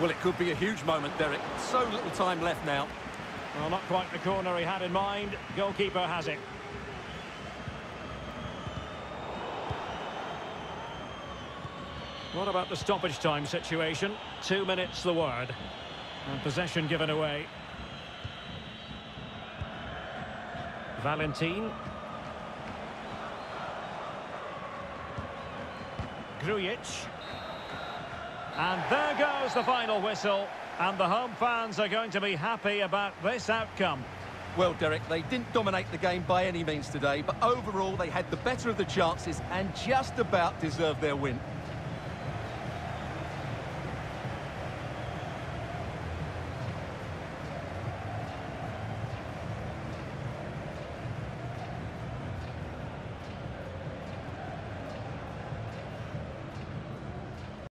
Well, it could be a huge moment, Derek. So little time left now. Well, not quite the corner he had in mind. Goalkeeper has it. What about the stoppage time situation? 2 minutes the word. And possession given away. Valentin. Grujic. And there goes the final whistle. And the home fans are going to be happy about this outcome. Well, Derek, they didn't dominate the game by any means today, but overall they had the better of the chances and just about deserved their win.